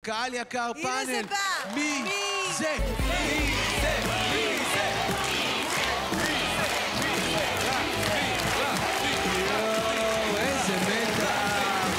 קהל יקר, פאנל. הנה זה בא. מי זה? מי זה? מי זה? יואו, איזה מתח.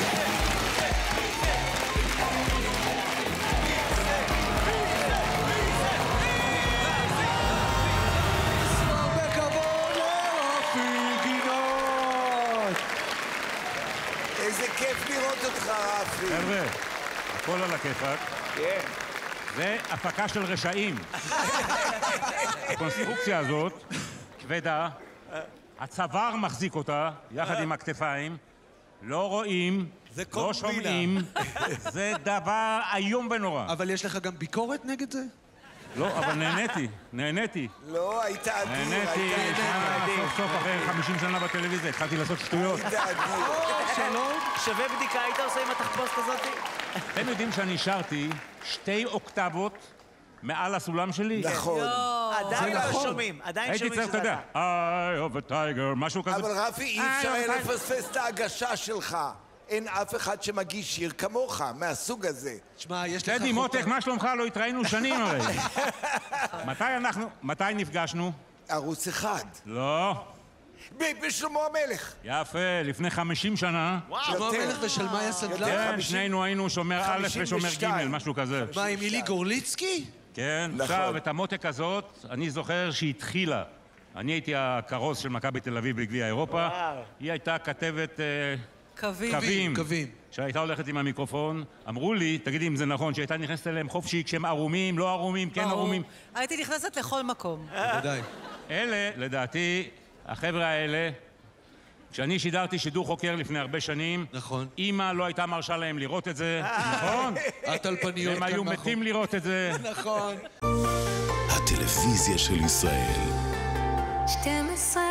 הרבה כבוד לרפי גינות. איזה כיף לראות אותך, רפי. חבר'ה, הכל על הכיפק. כן. זה הפקה של רשעים. הקונסטרוקציה הזאת כבדה, הצוואר מחזיק אותה, יחד עם הכתפיים, לא רואים, לא שומעים, זה דבר איום ונורא. אבל יש לך גם ביקורת נגד זה? לא, אבל נהניתי. לא, היית אדיר, נהניתי, סוף סוף אחרי 50 שנה בטלוויזיה, התחלתי לעשות שטויות. היית אדיר. שלום. שווה בדיקה היית עושה עם התחפושת הזאת? אתם יודעים שאני שרתי 2 אוקטבות מעל הסולם שלי? נכון. עדיין לא נכון. שומעים, עדיין הייתי שומעים צריך, אתה שזה יודע, אתה. Eye of a tiger, משהו כזה. אבל רפי, אי אפשר היה לפספס את ההגשה שלך. אין אף אחד שמגיש שיר כמוך, מהסוג הזה. תשמע, יש לך טדי, מותק, מה שלומך? לא התראינו שנים הרי. מתי נפגשנו? ערוץ אחד. לא. בשלמה המלך. יפה, לפני 50 שנה. שלמה המלך ושל מאיה סנדלר? כן, שנינו היינו שומר א' ושומר ג', משהו כזה. מה, עם אילי גורליצקי? כן, נכון. עכשיו, את המותק הזאת, אני זוכר שהיא התחילה. אני הייתי הכרוז של מכבי תל אביב בגביע אירופה. היא הייתה כתבת קווים. שהייתה הולכת עם המיקרופון, אמרו לי, תגידי אם זה נכון, שהייתה נכנסת אליהם חופשי כשהם ערומים, לא ערומים, כן ערומים. הייתי נכנסת לכל מקום. בוודאי. אלה, לדעתי, החבר'ה האלה, כשאני שידרתי שידור חוקר לפני הרבה שנים, נכון. אמא לא הייתה מרשה להם לראות את זה, נכון? הטלפניות הם היו מתים לראות את זה. נכון. הטלוויזיה של ישראל. 12